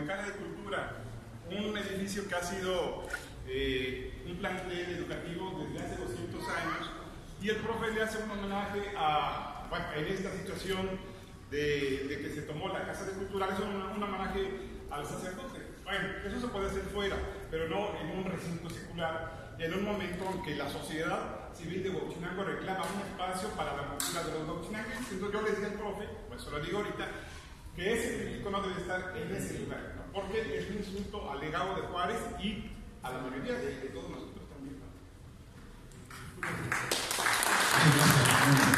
Casa de Cultura, un edificio que ha sido un plantel educativo desde hace 200 años, y el profe le hace un homenaje a, bueno, en esta situación de que se tomó la Casa de Cultura, es un homenaje al sacerdote. Bueno, eso se puede hacer fuera, pero no en un recinto secular, en un momento en que la sociedad civil de Huachinango reclama un espacio para la cultura de los huachinanguenses. Entonces yo le decía al profe, pues se lo digo ahorita, que ese crítico no debe estar en ese lugar, ¿no? Porque es un insulto al legado de Juárez y a la mayoría de todos nosotros también, ¿no?